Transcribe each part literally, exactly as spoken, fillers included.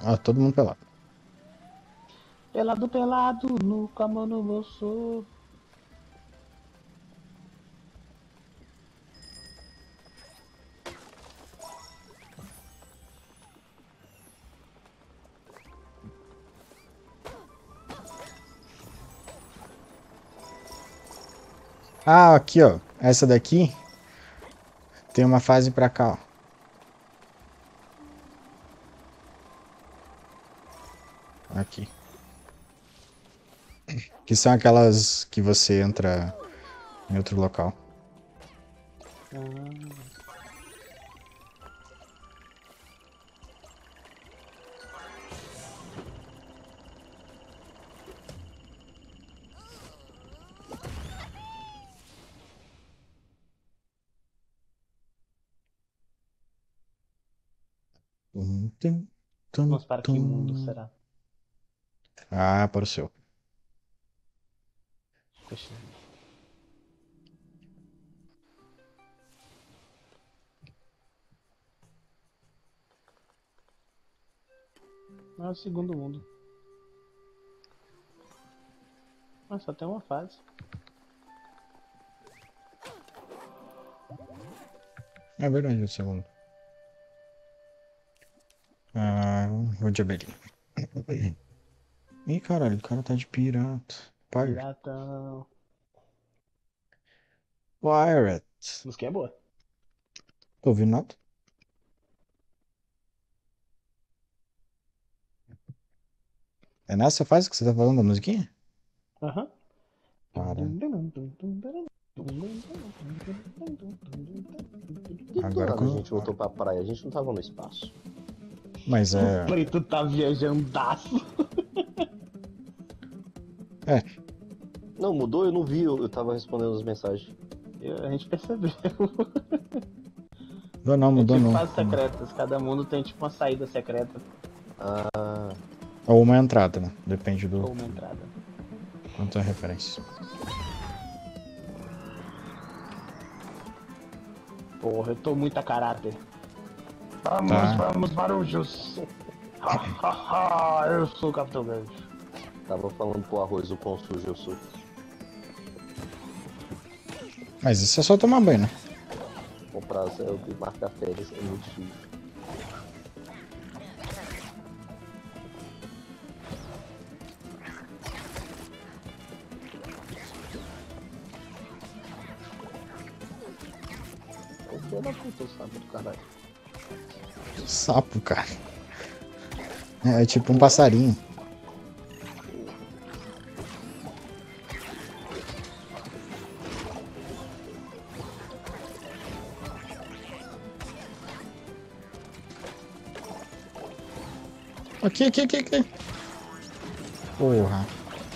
Ó, todo mundo pelado. Pelado, pelado, no, com a mão no bolso. Ah, aqui, ó. Essa daqui tem uma fase pra cá, ó. Aqui. Que são aquelas que você entra em outro local. Ah. Tum, tum, tum, Vamos para que mundo tum. será? Ah, para o seu. Poxa. Não é o segundo mundo. Mas só tem uma fase. É verdade, o segundo. Ah, vou de abelhinha. Ih, caralho, o cara tá de pirata. Pirate. Piratão. Pirate. Música é boa. Tô ouvindo nada? É nessa fase que você tá falando da musiquinha? Aham. Para. E do Agora nada a com. gente voltou pra praia, a gente não tava no espaço. Mas O é. preto tá viajandaço. É. Não, mudou, eu não vi, eu, eu tava respondendo as mensagens. Eu- A gente percebeu. Mudou não, É mudou tipo não. fases secretas. Cada mundo tem tipo uma saída secreta. Ah, Ou uma entrada, né? Depende do Ou uma entrada. quanto é a referência. Porra, eu tô muito a caráter. Vamos, Tá. vamos, Marujos. Ha, ha, ha, eu sou o Capitão Gancho. tava falando pro arroz o quão sujo eu sou. Mas isso é só tomar banho, né? Comprar céu e marcar férias é muito difícil. O filho da puta, o sapo do caralho. Sapo, cara. É, é tipo um passarinho. Aqui, aqui, aqui, aqui. Porra.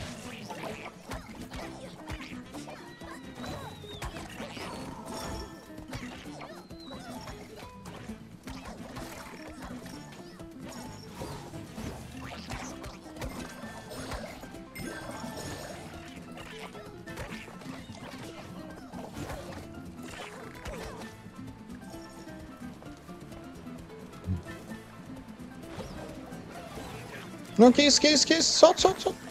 Não, que isso, que isso, que isso? Solta, solta, solta.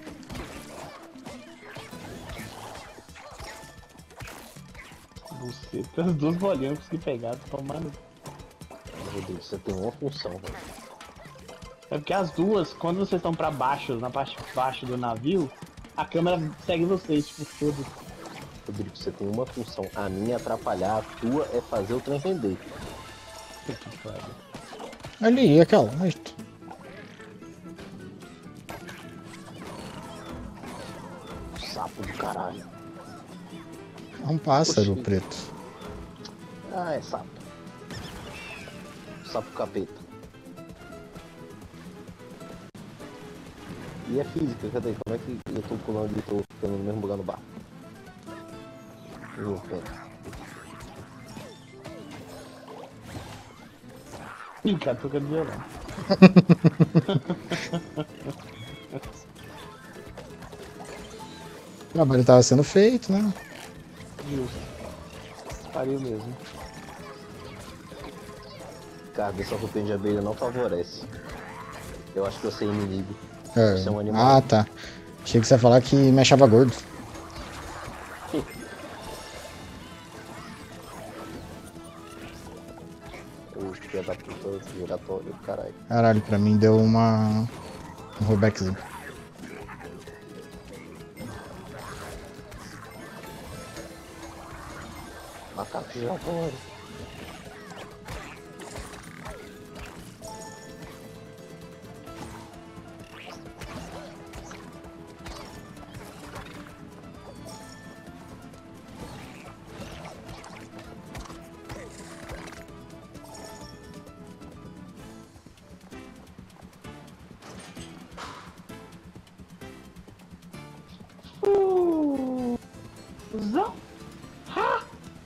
Buceta, as duas bolinhas que consegui pegar, tomando. Meu Deus, você tem uma função, velho. É porque as duas, quando vocês estão pra baixo, na parte de baixo do navio, a câmera segue vocês, tipo, tudo. Rodrigo, você tem uma função. A minha é atrapalhar, a tua é fazer o trem render. Que foda. Ali, aquela. Aí. Sapo do caralho. É um pássaro Oxi. preto. Ah, é sapo. Sapo capeta. E a física, cadê? Como é que eu tô pulando e tô ficando no mesmo lugar no barco? Eu pera. Ih, cara, tocando violão. O trabalho tava sendo feito, né? Justo. Pariu mesmo. Cara, essa roupinha de abelha não favorece. Eu acho que eu sei inimigo. É. Você é um animal. Ah, tá. Achei que você ia falar que me achava gordo. O filho da puta giratório, caralho. Caralho, pra mim deu uma... um rollbackzinho. Macaco giratório. Fusão. Ha!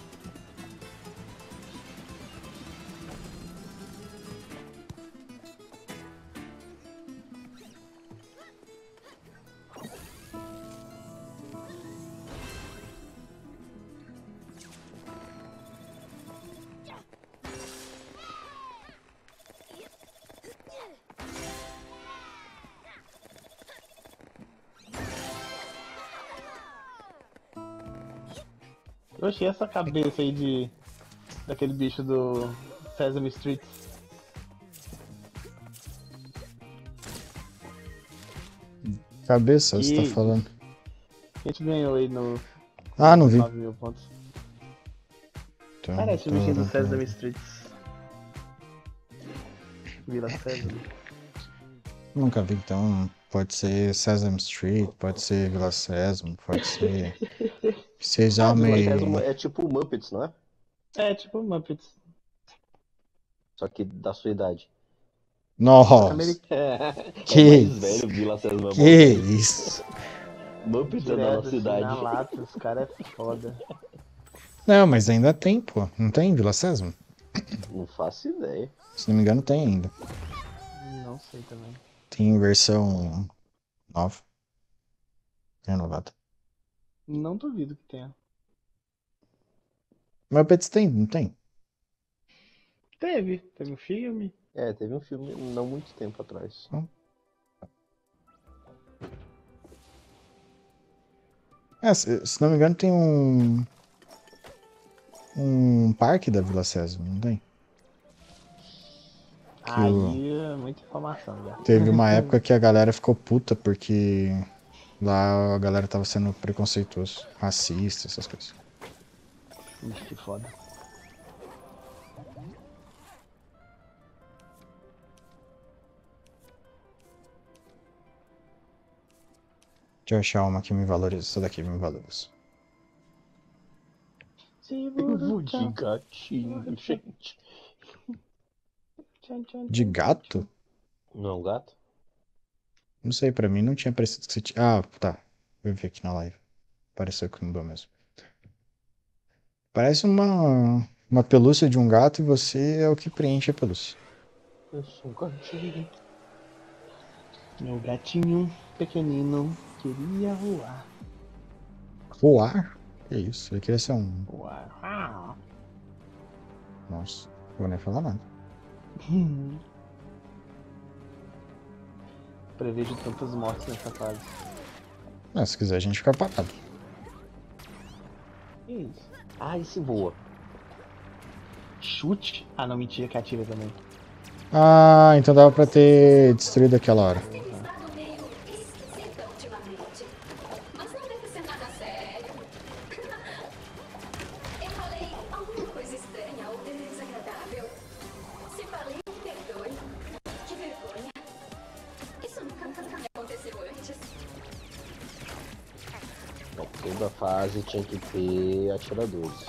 Eu achei essa cabeça aí de. Daquele bicho do Sesame Street. Cabeça, você tá Que- falando. A gente ganhou aí no Ah, não vi. nove mil pontos. Então, Parece o bichinho do tá, Sesame tá. Street. Vila Sesame. Nunca vi, então pode ser Sesame Street, pode ser Vila Sésamo, pode ser... Ah, Vila Sesame... Sésamo é tipo o Muppets, não é? É, tipo Muppets. Só que da sua idade. Nossa, Americano. que é mais isso? velho, Vila Sésamo é Que mais velho. isso? Muppets é da Direto nossa assim, idade. na lata, os caras é foda. Não, mas ainda tem, pô. Não tem Vila Sésamo? Não faço ideia. Se não me engano, tem ainda. Não sei também. Tem versão nova. Renovada. Não duvido que tenha. Muppets tem, não tem? Teve, teve um filme. É, teve um filme não muito tempo atrás. É, se, se não me engano, tem um. Um parque da Vila Sésamo, não tem? Que o- Aí é muita informação já. Teve uma época que a galera ficou puta porque lá a galera tava sendo preconceituoso, racista, essas coisas. Ixi, que foda. Deixa eu achar uma que me valoriza. Essa daqui me valoriza. Eu vou de gatinho, gente. De gato? Não é um gato? Não sei, pra mim não tinha parecido que você tinha. Ah, tá. Eu vi aqui na live. Pareceu que mudou mesmo. Parece uma, uma pelúcia de um gato e você é o que preenche a pelúcia. Eu sou um gatinho. Meu gatinho pequenino queria voar. Voar? Que isso? Ele queria ser um. Voar. Ah. Nossa, não vou nem falar nada. Prevejo tantas mortes nessa fase. Ah, se quiser a gente fica parado. Que isso? Ah, esse voa. Chute? Ah, não, mentira, que atira também. Ah, então dava pra ter destruído aquela hora. Estado meio esquisita ultimamente. Mas não deve ser nada sério. Eu falei alguma coisa estranha ou desagradável. Se falei, me perdoe. Que vergonha. Isso nunca, nunca me aconteceu antes. Não, toda fase tinha que ter atiradores.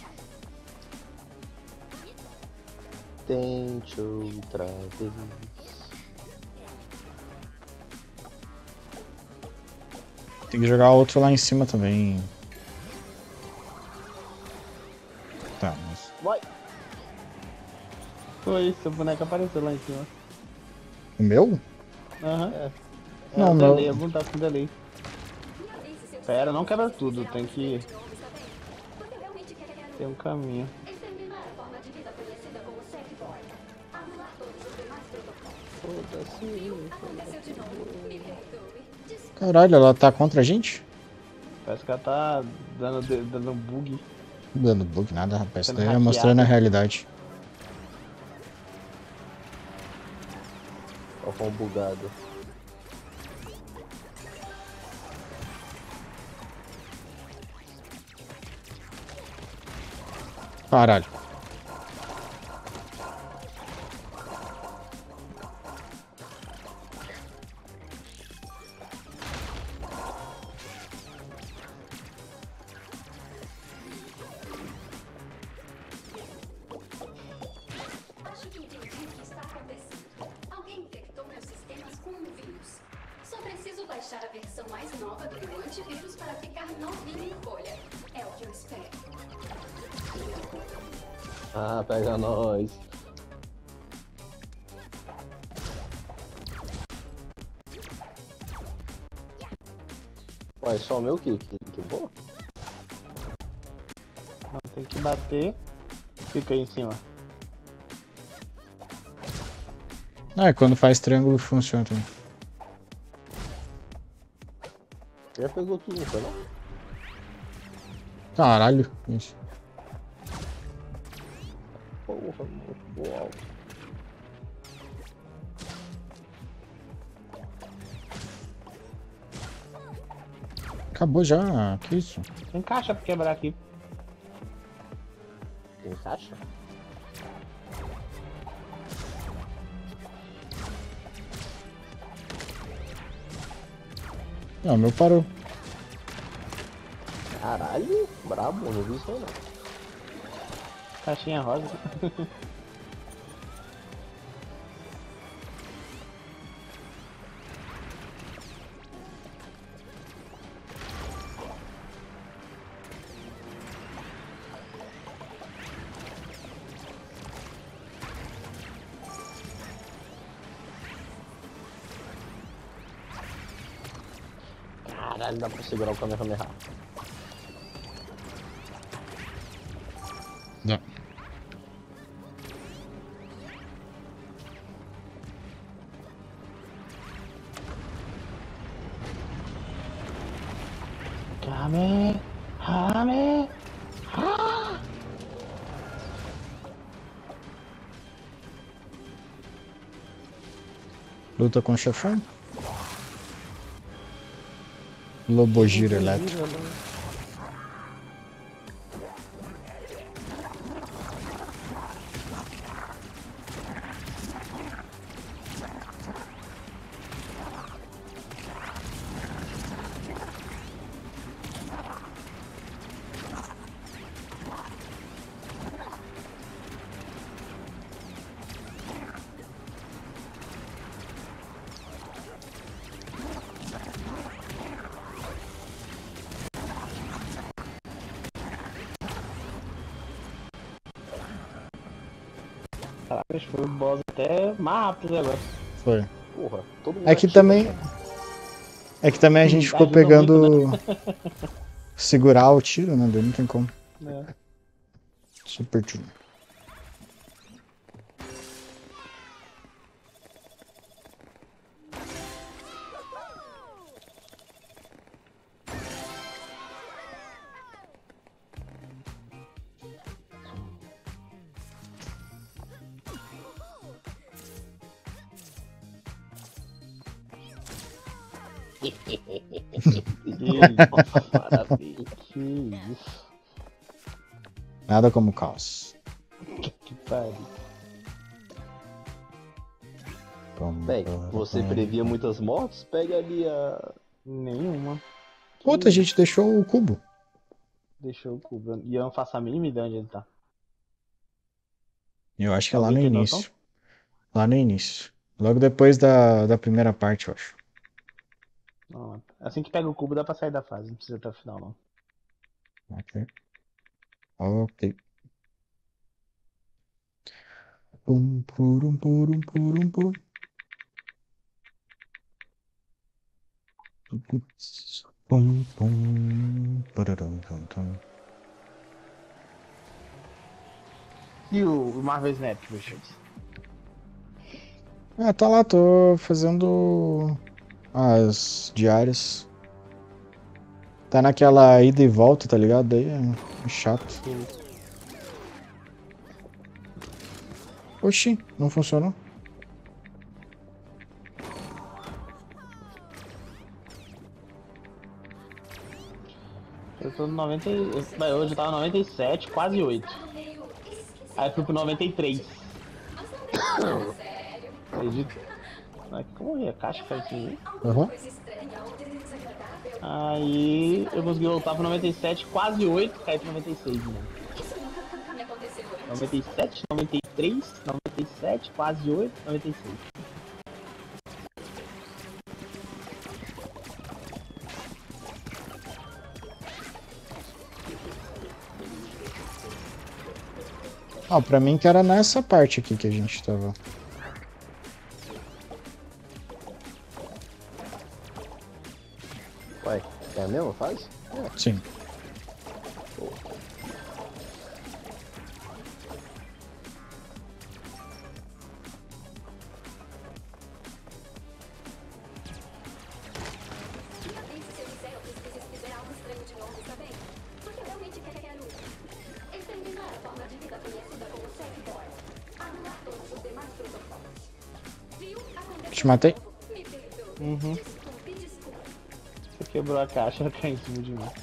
Tente outra vez. Tem que jogar outro lá em cima também. Tá, mas... Vai! Foi, seu boneco apareceu lá em cima. O meu? Aham. É. É Não, o meu- delay, algum tá com delay. Pera, não quebra tudo, tem que Você realmente quer ter um caminho. exterminar a forma de vida conhecida como Sackboy. Anular todos os demais protocolos. Foda-se. Aconteceu de novo. Me perdoe. Desculpa. Caralho, ela tá contra a gente? Parece que ela tá dando, de- dando bug. Dando bug, nada, rapaz. Isso Sendo daí é hackeada. mostrando a realidade. Ó, com um bugado. Caralho. Acho que entendi o que está acontecendo. Alguém infectou meus sistemas com um vírus. Só preciso baixar a versão mais nova do meu antivírus para ficar novinho em folha. É o que eu espero. Ah, pega nós. Ué, só o meu que, que, que boa? Não, tem que bater. Fica aí em cima. Ah, é, quando faz triângulo funciona também. Já pegou tudo, não foi não? Caralho. Isso. Porra, muito boa. Acabou já. Que isso? Tem caixa pra quebrar aqui. Encaixa? Não, o meu parou. Caralho, brabo, não vi isso aí não. Caixinha rosa. Caralho, dá pra segurar o Kamehameha. Não. Kame! Kame! Ah! Luta com o chefão? Lobogiro elétrico. Caraca, acho que foi o boss até mais rápido agora. Foi. Porra, todo mundo É que atira, também. cara. É que também a gente Hum, ficou ajuda pegando. muito, Segurar o tiro, né? Daí não tem como. É. Super tiro. Nossa, maravilha. Que isso. Nada como caos. Que pariu. Bem, você previa muitas mortes? Pega ali a... Nenhuma. Puta, a gente deixou o cubo. Deixou o cubo. E eu não faço a mínima ideia onde ele tá. Eu acho que é lá no Alguém tem início. noção? Lá no início. Logo depois da, da primeira parte, eu acho. Não, assim que pega o cubo dá pra sair da fase, não precisa até o final não. Ok. Ok. Pum, purum, purum, purum, pum. Pum, pum, pararam, tum, tum. E o Marvel Snap, Richard? Ah, tá lá, tô fazendo as diárias. Tá naquela ida e volta, tá ligado? Daí é chato. Oxi, não funcionou? Eu tô no noventa e... Vai, hoje eu tava no noventa e sete, quase oito. Aí fui pro noventa e três. Acredito. Ai, como é? A caixa caiu assim. Aham. Aí eu consegui voltar pro noventa e sete, quase oito, caí pro noventa e seis, né? noventa e sete, noventa e três, noventa e sete, quase oito, noventa e seis. Ah, pra mim que era nessa parte aqui que a gente tava. Ué, é a mesma fase? Sim. Te matei? Uhum. Você quebrou a caixa, ela caiu em cima de mim.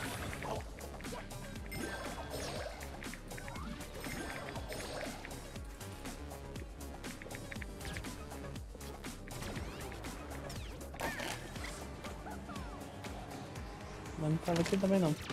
Mas não tava aqui também não.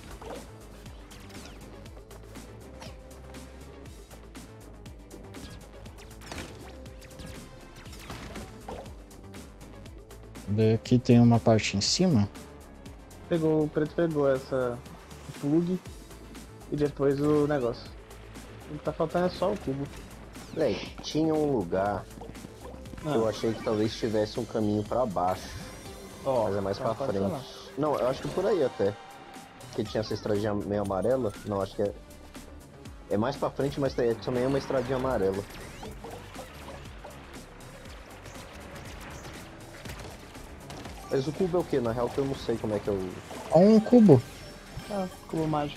Daqui tem uma parte em cima. Pegou, o preto pegou essa o plug e depois o negócio. O que tá faltando é só o cubo. Véi, tinha um lugar que eu Ah, achei que talvez tivesse um caminho pra baixo, ó, mas é mais pra pode ser lá. frente. Não, eu acho que por aí até. Que tinha essa estradinha meio amarela. Não, acho que é. É mais pra frente, mas tem- também é uma estradinha amarela. Mas o cubo é o que? Na real que eu não sei como é que eu. Ó um cubo. Ah, cubo mágico.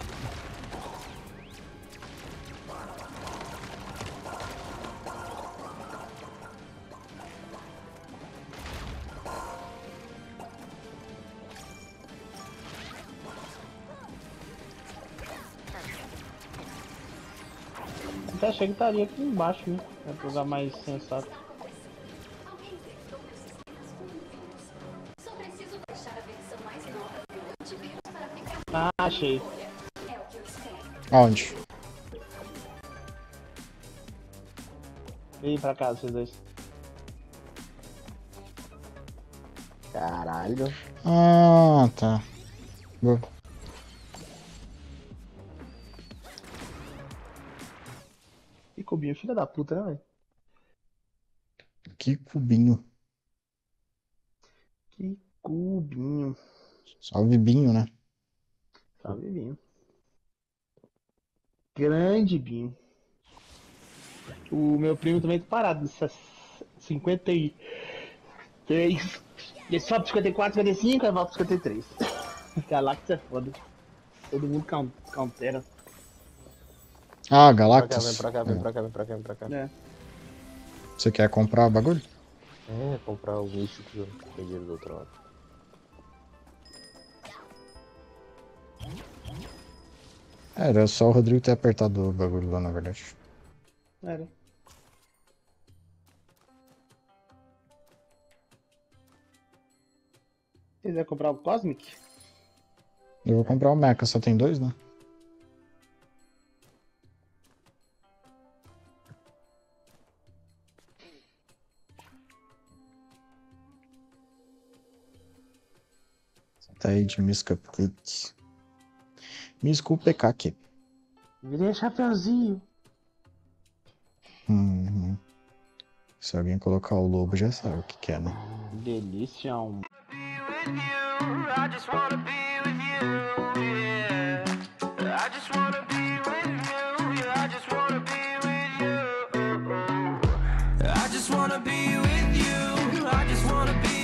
Até achei que estaria aqui embaixo, né? É um lugar mais sensato. Alguém infectou meus sistemas com um vírus. Só preciso baixar a versão mais nova do antivírus para ficar Ah, achei. é o que eu espero. Aonde? Vem pra cá, vocês dois. Caralho. Ah, tá. Boa. Que cubinho, filha da puta, né, velho? Que cubinho. Que cubinho. Salve Binho, né? Salve, Binho. Grande Binho. O meu primo também tá parado nessa cinquenta e três. Ele sobe pro cinquenta e quatro, cinquenta e cinco, aí volta pro cinquenta e três. Galactus é foda. Todo mundo count- countera. Ah, Vem pra cá, vem Galactus. pra cá, vem É. pra cá, vem pra cá, vem pra cá. É. Você quer comprar o bagulho? É, comprar o místico que eu peguei do outro lado. É, era só o Rodrigo ter apertado o bagulho lá, na verdade. Era. Você quiser comprar o Cosmic? Eu vou comprar o Mecha, só tem dois, né? Tá aí de Miss Cupcake. Miss Cupcake. Virei chapeuzinho. Uhum. Se alguém colocar o lobo, já sabe o que que é, né? Delícia. Um... I just wanna be with you, yeah. I just wanna be with you, yeah. I just wanna be with you. I just wanna be with you. I just wanna be